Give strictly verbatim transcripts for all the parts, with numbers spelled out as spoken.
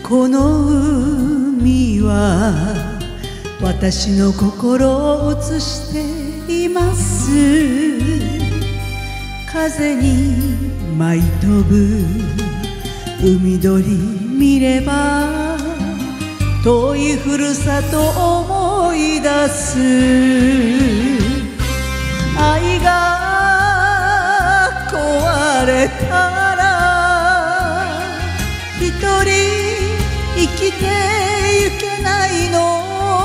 この海は私の心を映しています。風に舞い飛ぶ海鳥見れば遠いふるさと思い出す。愛が壊れたら一人生きてゆけないの。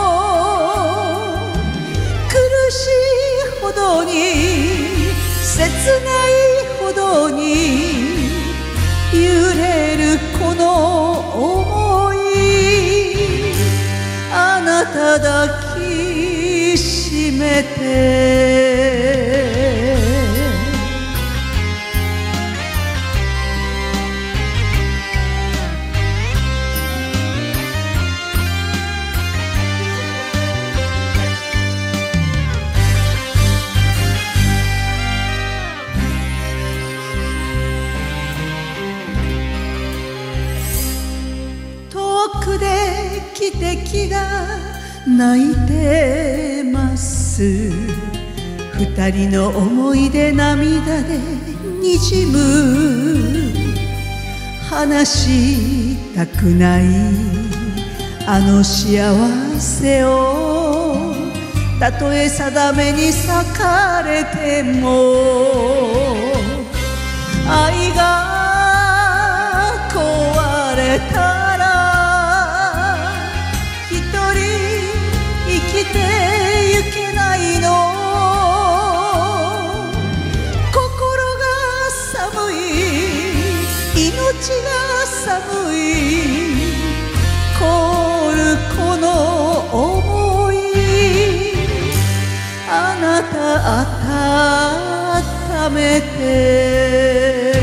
苦しいほどに切ないほどに揺れるこの想い、あなた抱きしめて。遠くで汽笛が泣いてます。二人の思い出涙でにじむ。話したくないあの幸せをたとえ定めに裂かれても愛が壊れた生きてゆけないの。心が寒い命が寒い凍るこの想い、あなた温めて。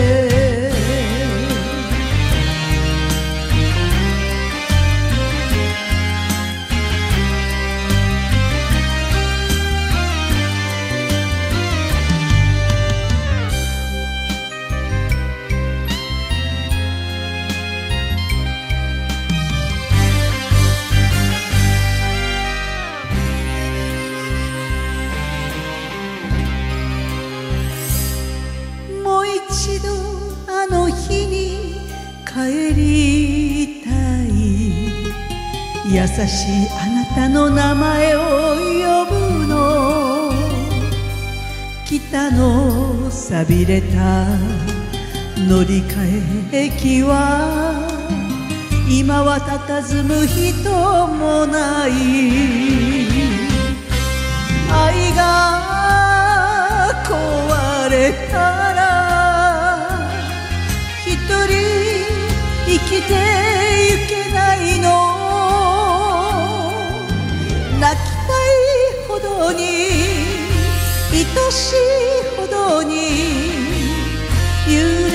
一度あの日に帰りたい。優しいあなたの名前を呼ぶの。北の寂れた乗り換え駅は今は佇む人もない。愛が壊れたら生きてゆけないの。泣きたいほどに愛しいほどに